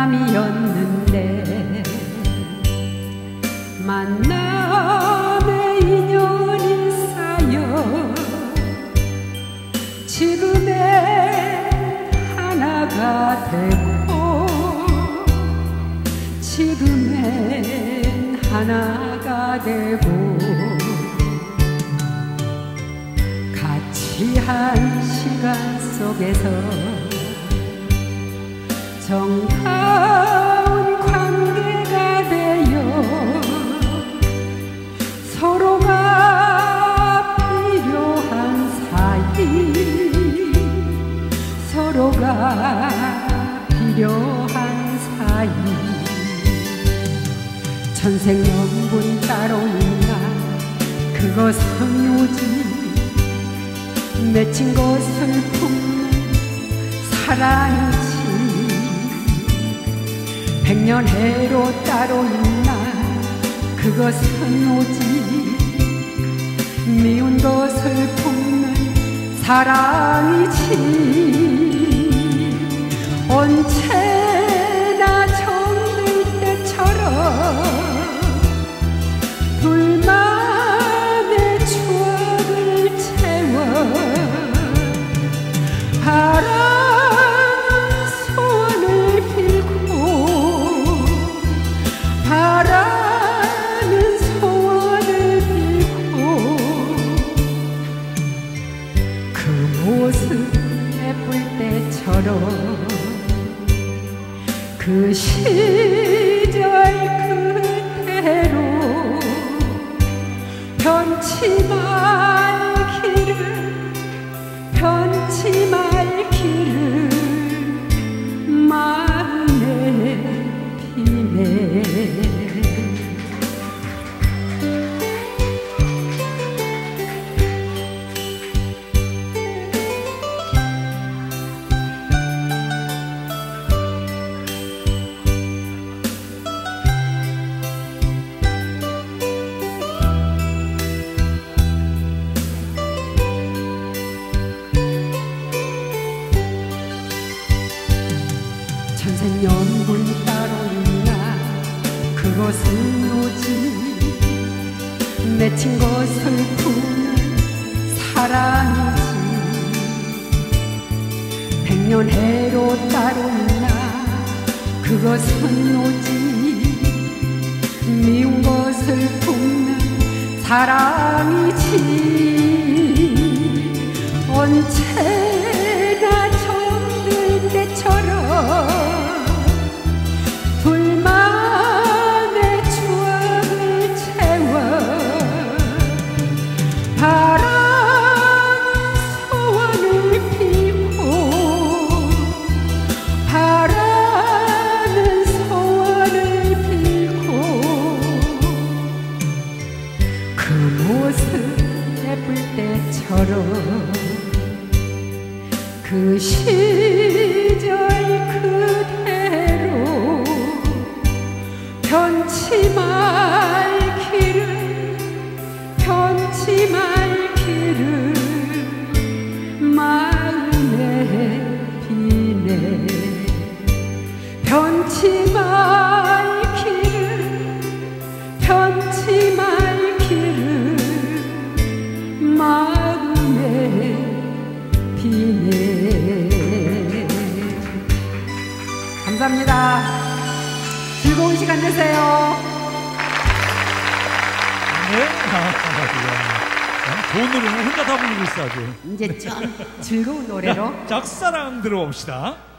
만남이었는데 만남의 인연이 쌓여 지금의 하나가 되고 지금의 하나가 되고 같이 한 시간 속에서 정다운 관계가 되어 서로가 필요한 사이 서로가 필요한 사이 천생연분 따로 있나 그것은 오직 맺힌 것을 품는 사랑이지 백년해로 따로 있나 그것은 오직 미운 것을 품는 사랑이지 언제나 정들 때처럼 둘만의 추억을 채워 바라는 소원을 빌고 바라는 소원을 빌고 그 모습 예쁠 때처럼 그 시절 그대로 변치 말기를 변치 말기를 마음에 비네 천생연분 따로 있나 그것은 오직 맺힌 것을 품는 사랑이지 백년해로 따로 있나 그것은 오직 미운 것을 품는 사랑이지 언제나 정들 때처럼 둘만의 추억을 채워 바라는 소원을 빌고 바라는 소원을 빌고 그 모습 예쁠 때처럼 그 시절 그대로 변치 말기를 변치 말기를 마음에 비네 변치 말기를 변치 말기를 마음에 비네 감사합니다. 즐거운 시간 되세요. 네. 좋은 노래는 혼자 다 부르고 있어 아주. 이제 좀 즐거운 노래로 짝사랑 들어봅시다.